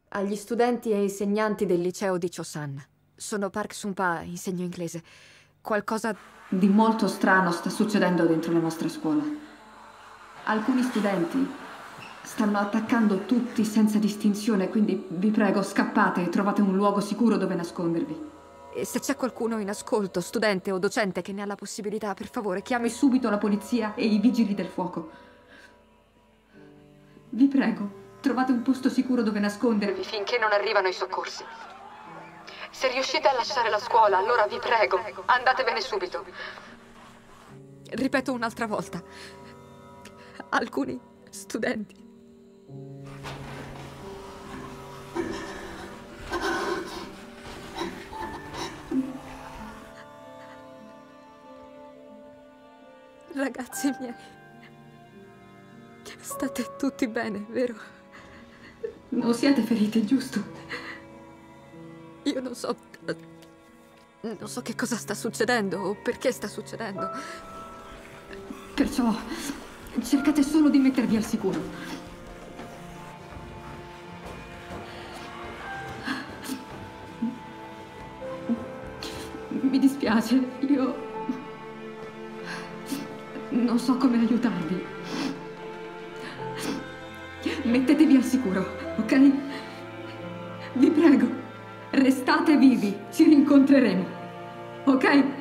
agli studenti e insegnanti del liceo di Chosan. Sono Park Sun-pa, insegno inglese. Qualcosa di molto strano sta succedendo dentro la nostra scuola. Alcuni studenti stanno attaccando tutti senza distinzione, quindi vi prego, scappate e trovate un luogo sicuro dove nascondervi. E se c'è qualcuno in ascolto, studente o docente che ne ha la possibilità, per favore, chiami Subito la polizia e i vigili del fuoco. Vi prego, trovate un posto sicuro dove nascondervi finché non arrivano i soccorsi. Se riuscite a lasciare la scuola, allora vi prego, andatevene subito. Ripeto un'altra volta. Alcuni studenti. Ragazzi miei, state tutti bene, vero? Non siete feriti, giusto? Io non so che cosa sta succedendo o perché sta succedendo. Perciò cercate solo di mettervi al sicuro. Mi dispiace, io non so come aiutarvi. Mettetevi al sicuro, ok? Vi prego, restate vivi, ci rincontreremo, ok?